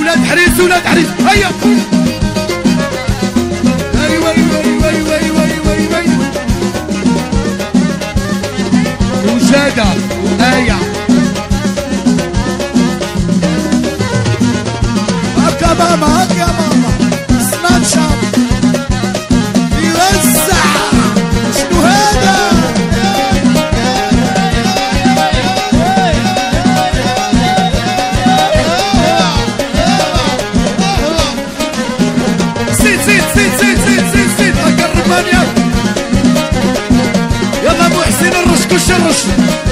ولاد حريس ولاد حريس هيا ايوه ايوه ايوه ايوه ايوه ايوه ايوه وجادة هيا هكا ماما هكا ماما سناب شات يوزع شنو هذا زيد زيد زيد زيد زيد زيد زيد هكا الرمانية يلا ابو حسين الرش كلشي الرش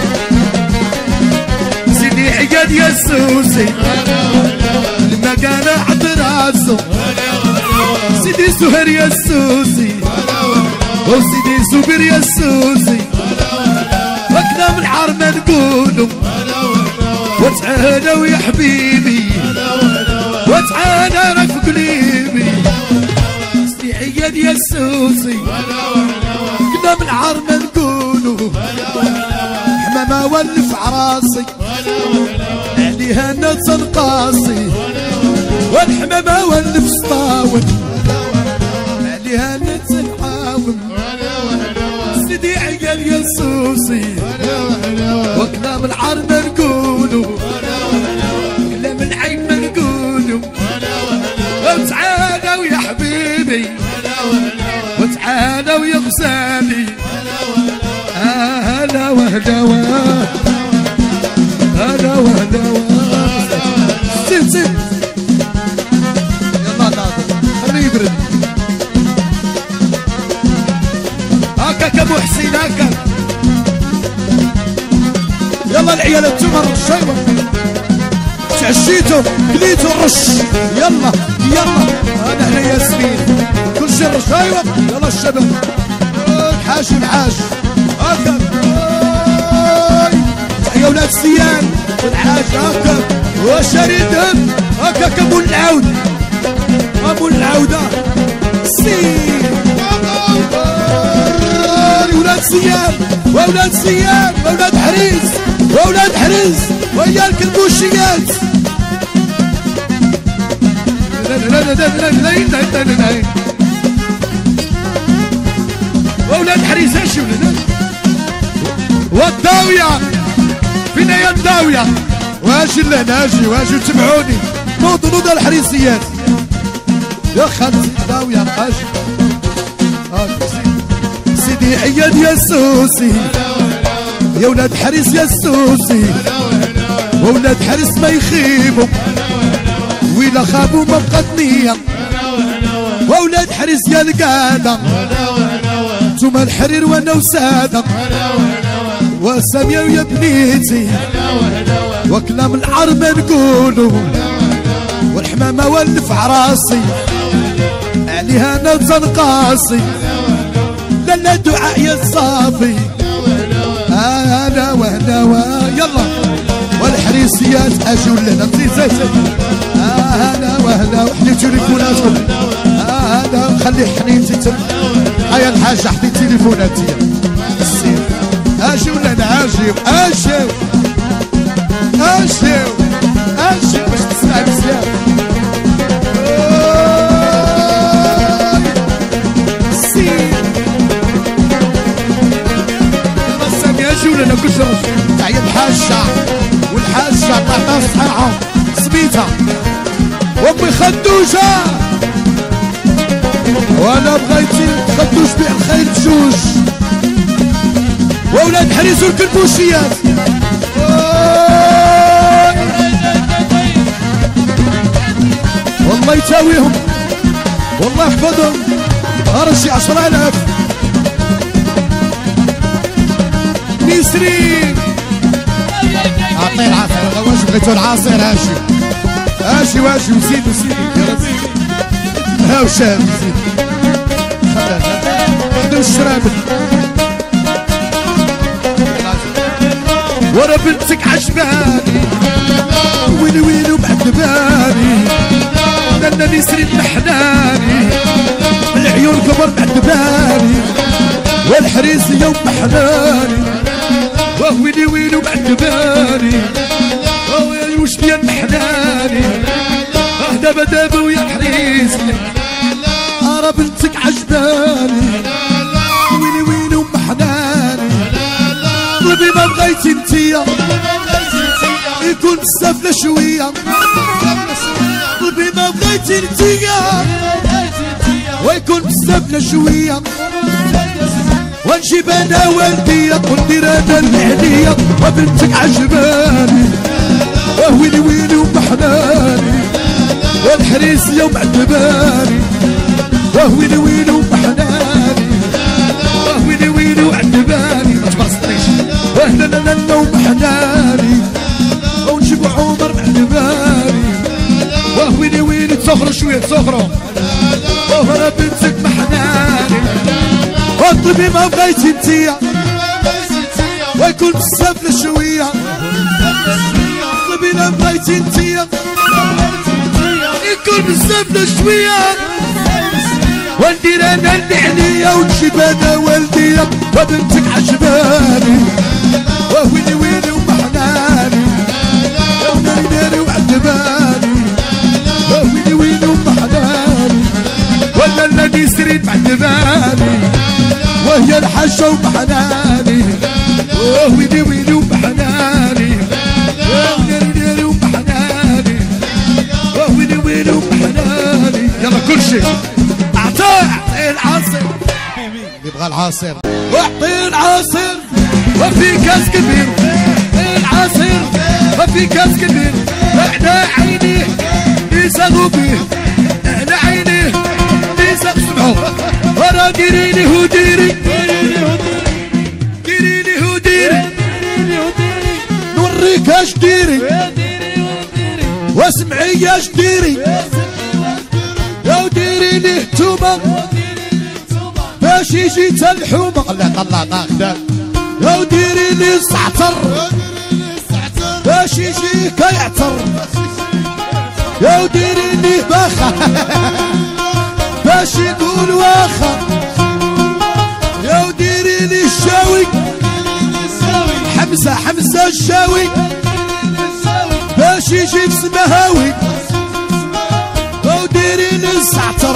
سيدي عقاد يا سوسي المكانة عند راسو سيدي سهر يا سوسي وسيدي زبير يا سوسي وكنا من الحار ما نقولو وتعالوا يا حبيبي وتعالى راك في قليبي سيدي عقاد يا سوسي كنا من الحار ما نقولو حمامة ولف عراسي عليها انا تنقاصي والحمامة ولف سطاون عليها انا تنحاوم سيدي عقال يا سوسي وكنا من العار ما نقولو كلا من عيب ما نقولو وتعالوا يا حبيبي وتعالوا يا غزالي هلا وهلا هلا وهلا زيد زيد يلا ناظر خليه يبرد هكاك ابو حسين هكاك يلا العيال انتوما الرشايوه تعشيتو كليتو الرش يلا يلا انا هنا ياسمين كلشي الرشايوه يلا الشباب الحاج الحاج هكاك يا ولاد سيان والحاج هكاك وشريدهم هكاك ابو العود ابو العوده سير ولاد سيان واولاد سيان واولاد حريز واولاد حريز ويا الكلبوشيات واولاد حريز ايش ولاد والداويه فينا يا الداويه واجي لهنا اجي واجي تبعوني نوض الحريسيات يا خالتي الداويه اجي سيدي عياد يا سوسي يا ولاد حريس يا سوسي وولاد حريس ما يخيبوا ويلا خابوا ما بقات نيه وولاد حريس يا القاده انتوما الحرير وانا وساده وساميه ويا بنيتي وكلام العرب نقولو والحمامه ولف عراسي عليها انا تنقاصي لا دعاء يا الصافي انا وهنا يلا والحريسيات اجوا لنا زيد زيد انا وهنا وحدي تليفوناتكم انا خلي حنينتي تم هيا الحاجه حدي تليفوناتي السير اجوا لنا اجيو اجيو اجيو اجيو باش تسمع مزيان لنا كل شيء تعيا الحاجة والحاجة طاطا صحيحة سميتها وامي خدوجة وانا بغيتي خدوش بيع الخير بجوج واولاد حريز والكلبوشيات والله يتاويهم والله يحفظهم ارجي 10,000 نسرين عطيه العصير والله واش بغيتو العصير هاشي واجي وزيد ها وشاب زيد خدو الشرابل ورا بنتك عجباني ويلي ويلي ومعذباني دنا نسرين محناني العيون كبر معذباني والحريس يوم محناني ويلي ويلي ومعذباني وش ديال محناني بدا بويا حريسي أرى بنتك عجباني ويلي ويلي أم حناني قلبي ما بغيتي انتيا يكون بزاف لا شوية قلبي ما بغيتي انتيا ويكون بزاف لا شوية ونجيب انا والديا وندير انا العليا وبنتك عجباني ويلي ويلي أم حناني والحريسية ومعذباني ويلي ويلي أم حناني ويلي ويلي وعذباني ما تبرسطنيش لا لا لا لا أم حناني ونجيب عمر معذباني ويلي ويلي تسخروا شوية تسخروا وهنا بنتك محناني وطلبي ما بغيتي انتيا ويكون بزاف لشوية طلبي ما بغيتي انتيا يكون بزاف لشوية وندير انا اللي عليا ونجيب انا والديا وبنتك عجباني ويلي ويلي أم حناني وناري ناري وعذباني ويلي ويلي أم حناني ولا الذي سريت معذباني وهي الحاجة وبحناني ويلي ويلي وبحناني وناري ناري وبحناني ويلي ويلي وبحناني يلا كل شيء اعطيه العصير يبغى العصير واعطيه العصير وفي كاس كبير العصير وفي كاس كبير احنا عينيه يسغوا بيه احنا عينيه يسغوا ورا ديريني هوديري ديريني هوديري نوريك اش ديري واسمعي اش ديري يا ديري ليه توبه باش يجي تلحومه طلع طاق يا ديري ليه الزعتر باش يجي كيعتر يا ديري ليه باخه باش يقول واخا يا ديري لي الشاوي حمزة الشاوي باش يجي بسمهاوي يا ديري لي الزعتر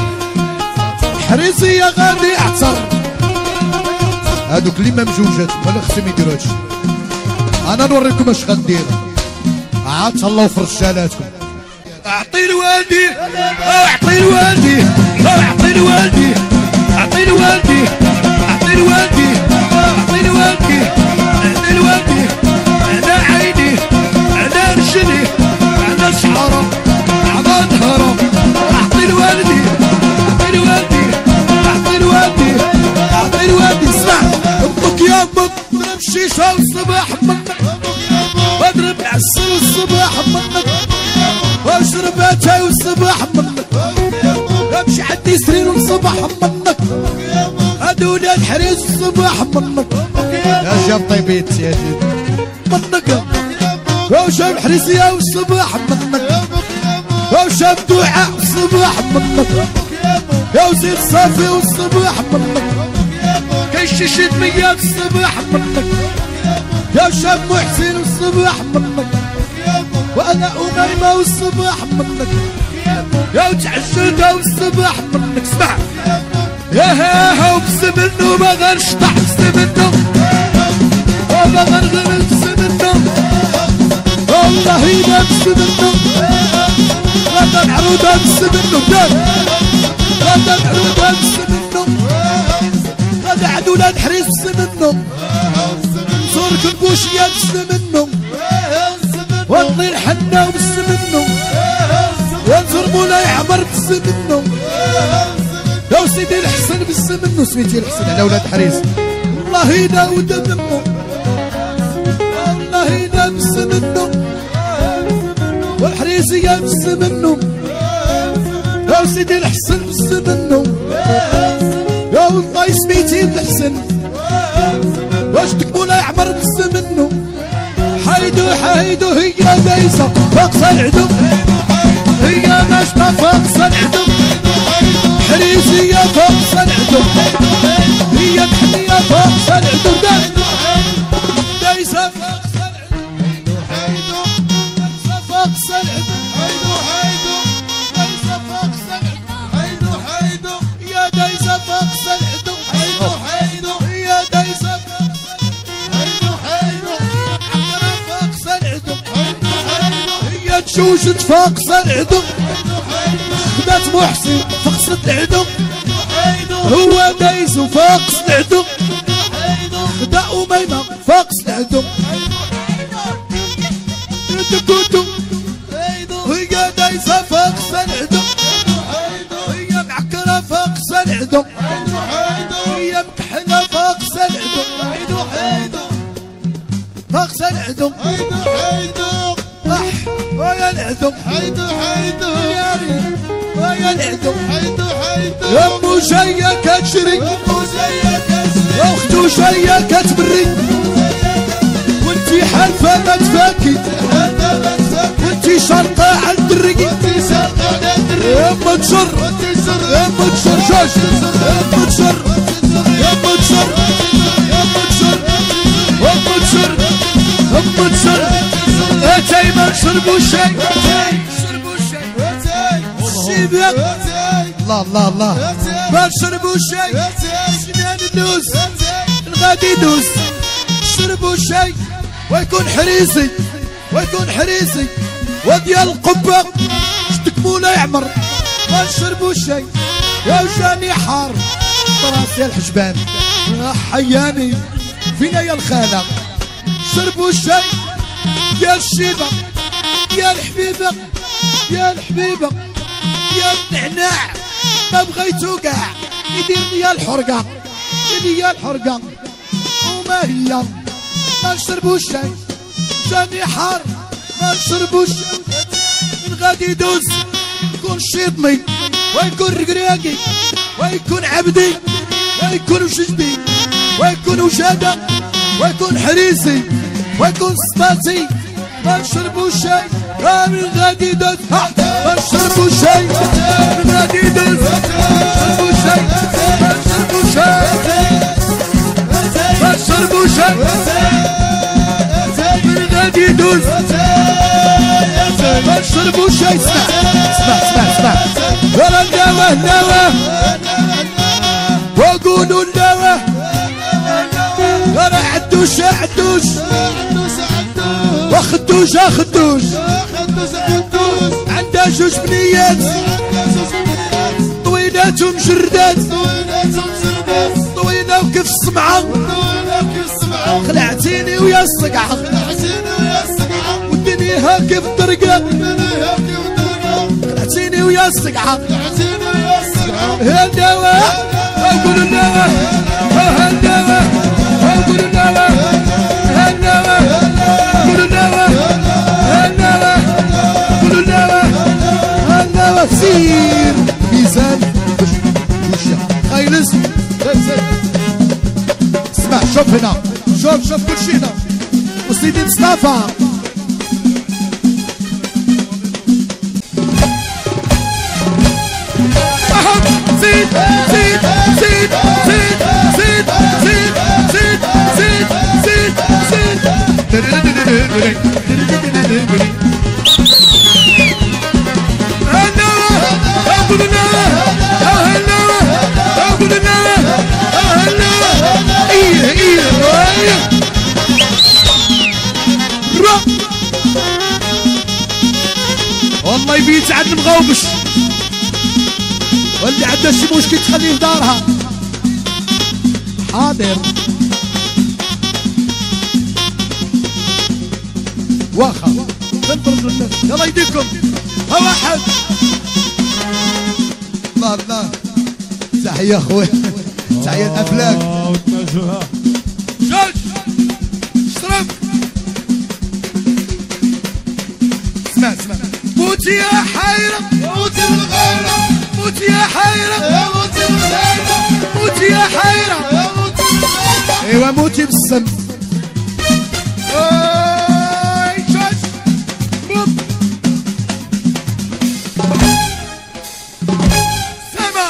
حريصي يا غادي اعتر هادوك اللي ما مجوجات ولا خصهم يديروا هادشي انا نوريكم اش غندير عاد تهلاو في رجالاتكم اعطي لوالدي اعطي لوالدي اعطي لوالدي اعطي لوالدي اعطي لوالدي اعطي لوالدي اعطي لوالدي على عيني على رجلي على شعره على ظهره اعطي لوالدي اعطي لوالدي اعطي لوالدي اعطي لوالدي اسمع امك يا امك نضرب شيشه والصباح منك واضرب عسل الصباح منك واشرب اتاي والصباح منك امشي عندي سرير والصباح منك هادو ولاد حريص الصباح منك يا جاب طيبيت يا جد منك وشاب حريصية والصباح منك وشاب دعاء والصباح منك يا وزير صافي والصباح منك كيشيشت مية والصباح منك يا شاب محسن والصباح منك وانا اميمة والصباح منك يا وتعجلت والصباح منك اسمع يا ها وبس منه ما غنشطح بس منه وما غنغنى بس منه والله اذا بس منه غدا العروضة بس منه غدا العروضة بس منه غدا عند ولاد حريص بس منه صور كلبوشية بس منه وطلي الحنة وبس منه وانظر مولاي عمر بس منه يا سيدي الحسن بس منه سميتي الحسن على ولاد حريص والله يداود منه والله يدا بس منه والحريسية بس منه يا سيدي الحسن بس منه يا والله سميتي الحسن واشتك مولاي عمر بس منه حيدو حيدو هي بايزة فاقصى العدو هي ناشفة فاقصى العدو حريسية فاقصى العدو هي محمية فاقصى العدو دايسة فاقصى العدو فاقصى العدو شوشت فاقص العدو خدات محسن فقصة العدو هو دايس فاقص العدو خدا أميمة فاقص العدو كوتو هي دايسة فاقص العدو هي معكرة فاقص العدو هي مكحلة فاقص العدو فاقص العدو ويا العدو ويا العدو يا امو جايه كتشري واختو جايه كتبري وانتي حالفه ما تفاكي وانتي شرطه على الدري يا اما تشر يا اما تشر جوج يا اما تشر يا اما تشر يا اما تشر يا اما تشر يا اما تشر اتاي ما نشربو شاي نشربو شاي الله الله الله ما نشربو شاي شنان ندوز الغادي يدوز نشربو شاي ويكون حريصي ويكون حريصي وديال القبة شتكمو لا يعمر ما نشربو شاي يا وجاني حار راسي الحجبان يا حياني فينا يا الخالة شربو الشاي يا الشيبة يا الحبيبة يا الحبيبة يا النعناع ما بغيتو كاع يديرني يا الحرقة يديرني يا الحرقة وما هي ما نشربو الشاي جاني حار ما نشربو الشاي من غادي يدوز يكون شيطني ويكون رقراقي ويكون عبدي ويكون وشجبي ويكون وشادة ويكون حريسي ويكون سباتي ما نشربو الشاي من غادي يدوز ما نشربو الشاي من غادي يدوز نشربو الشاي ما نشربو الشاي ما نشربو الشاي من غادي يدوز ما نشربو الشاي اسمع اسمع اسمع اسمع ولا النواه نواه وقولوا النواه انا عدوش عدوش وخدوش اخدوش عندها جوج بنيات طويلات ومجردات طويلة وكيف السمعة خلعتيني ويا الصقعة ودنيها كيف الدرقة خلعتيني ويا الصقعة يا النواه اقول النواه ها النواه اقول النواه ها النواه اقول النواه ها النواه اقول النواه ها النواه سير ميزان وشا خايلس اسمع شوف هنا شوف شوف كل شيء هنا وسيدي مصطفى زيد زيد زيد زيد زيد زيد زيد زيد زيد زيد والله يبيت عند مغوبش واللي عندها شي مشكل تخليه في دارها حاضر واخا تنطرد الناس يلا يديكم ها واحد الله الله تحية اخوي تحية الافلاك جوج اشرب اسمع اسمع موتي يا حيرة موتي بالغيرة موتي يا حيرة يا موتي بالغيرة موتي يا حيرة يا موتي بالغيرة ايوا موتي بالسم اي جوج بوب سما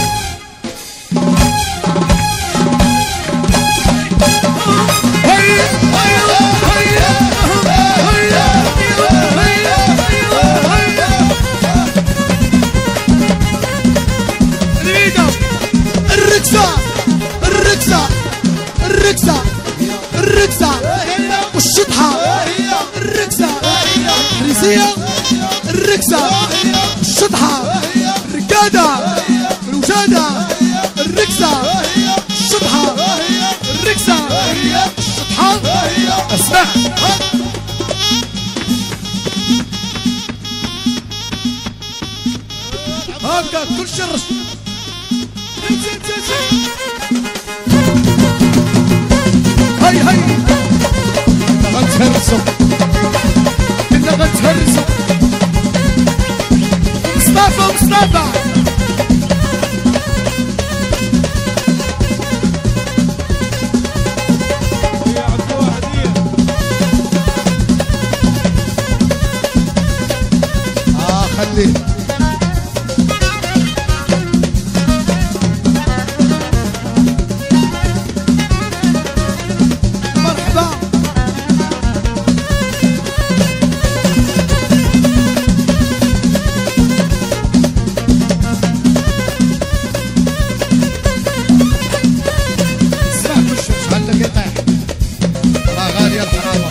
هيا هيا هيا هيا الركزة الركزة الركزة الركزة والشطحة الركزة حريسية الركسة الشطحة الركادة الوجادة الركسة الشطحة الركسة الشطحة اسمع هكا كل شي رش هاي هاي غتهرسو كنا غتهرسو مصطفى خليه مرحبا اسمع كل شيء شحال لك يطيح راه غالية الحرامة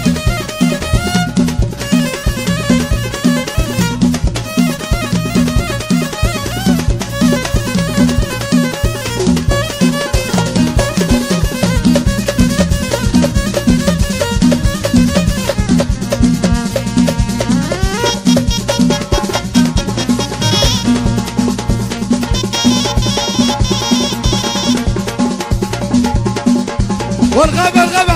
والغابة